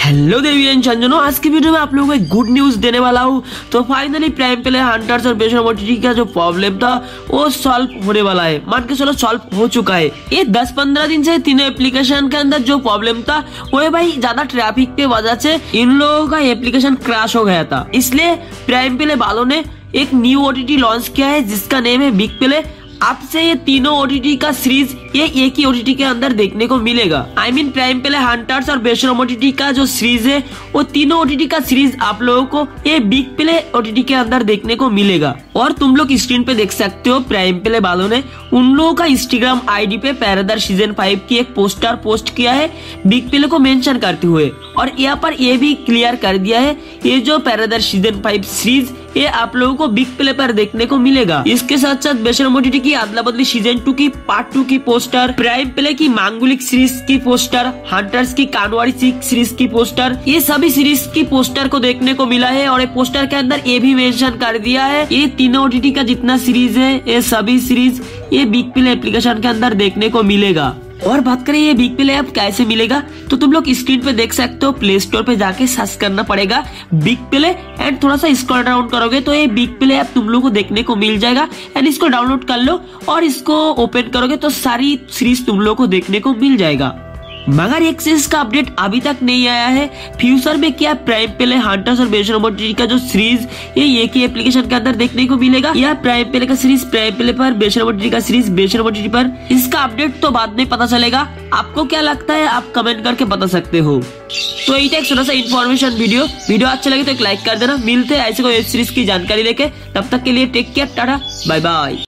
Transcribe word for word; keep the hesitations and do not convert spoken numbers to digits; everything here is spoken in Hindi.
हेलो देवी एंड चंदनो, आज की वीडियो में आप लोगों को एक गुड न्यूज देने वाला हूँ। तो फाइनली प्राइम पे हंटर्स और बेशरम ओटीटी का जो प्रॉब्लम था वो सॉल्व होने वाला है। मान के चलो सॉल्व हो चुका है। ये दस पंद्रह दिन से तीनों एप्लीकेशन के अंदर जो प्रॉब्लम था वो है भाई ज्यादा ट्रैफिक के वजह से इन लोगों का एप्लीकेशन क्रैश हो गया था। इसलिए प्राइम पे वालों ने एक न्यू ओटीटी लॉन्च किया है जिसका नेम है बिग प्ले। आपसे ये तीनों ओटीटी का सीरीज ये एक ही ओटीटी के अंदर देखने को मिलेगा। आई मीन प्राइम पे हंटर्स और बेशरम ओटीटी का जो सीरीज है वो तीनों ओटीटी का सीरीज आप लोगों को ये बिग प्ले ओटीटी के अंदर देखने को मिलेगा। और तुम लोग स्क्रीन पे देख सकते हो प्राइम पे वालों ने उन लोगों का इंस्टाग्राम आईडी पे पैराडाइज सीजन फाइव की एक पोस्टर पोस्ट किया है बिग प्ले को मेंशन करते हुए। और यहाँ पर ये भी क्लियर कर दिया है ये जो पैराडाइज सीजन फाइव सीरीज ये आप लोगों को बिग प्ले पर देखने को मिलेगा। इसके साथ साथ बेशरम ओटीटी की अदला बदली सीजन टू की पार्ट टू की पोस्टर, प्राइम प्ले की मांगुलिक सीरीज की पोस्टर, हंटर्स की कानवाड़ी सीरीज की पोस्टर, ये सभी सीरीज की पोस्टर को देखने को मिला है। और ये पोस्टर के अंदर ये भी मेंशन कर दिया है ये तीनों ओटीटी का जितना सीरीज है ये सभी सीरीज ये बिग प्ले एप्लीकेशन के अंदर देखने को मिलेगा। और बात करें ये बिग प्ले ऐप कैसे मिलेगा तो तुम लोग स्क्रीन पे देख सकते हो प्ले स्टोर पे जाके सर्च करना पड़ेगा बिग प्ले एंड थोड़ा सा स्क्रॉल डाउन करोगे तो ये बिग प्ले ऐप तुम लोग को देखने को मिल जाएगा। एंड इसको डाउनलोड कर लो और इसको ओपन करोगे तो सारी सीरीज तुम लोग को देखने को मिल जाएगा। मगर एक चीज का अपडेट अभी तक नहीं आया है फ्यूचर में क्या प्राइम पे हंटर्स और बेशरम ओटीटी का जो सीरीज ये एक ही एप्लीकेशन के अंदर देखने को मिलेगा या प्राइम पे का सीरीज प्राइम पे पर बेशरम ओटीटी का सीरीज बेशरम ओटीटी पर, इसका अपडेट तो बाद में पता चलेगा। आपको क्या लगता है आप कमेंट करके बता सकते हो। तो यही था एक छोटा सा इन्फॉर्मेशन वीडियो वीडियो अच्छा लगे तो एक लाइक कर देना। मिलते हैं ऐसे कोई वेब सीरीज की जानकारी लेके, तब तक के लिए take care, tata bye bye.